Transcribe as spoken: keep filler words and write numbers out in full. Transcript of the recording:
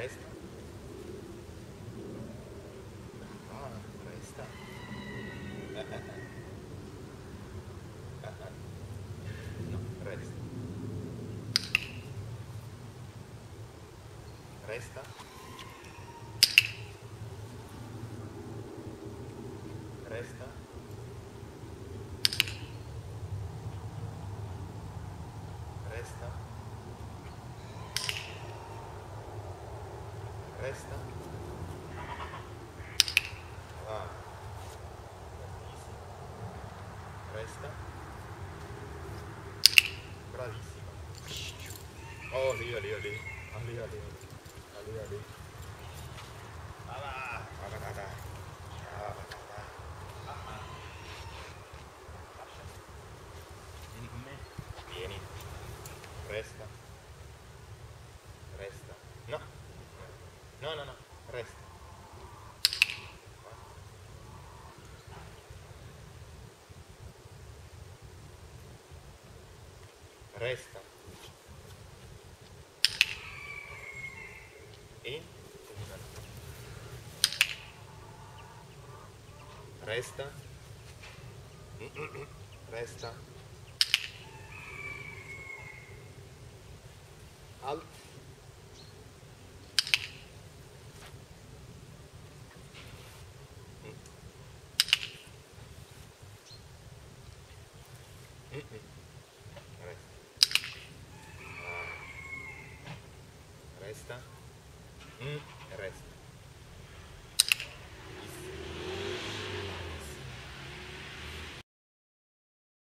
Resta. Ah, resta. Eh, eh, eh. Eh, eh. No, resta. Resta. Resta. Resta. Resta. Ah. Resta. Bravissimo. Oh, lì, lì, lì. Ah, lì, lì. Ah, lì, lì. Ah, va. Ah, va, va, va. Ah, va, va, va. Ah, ah. Lascia. Vieni con me. Vieni. Resta. Resta. No. No, no, no. Resta. Resta. E resta. Resta. Alt. Resta. Resta.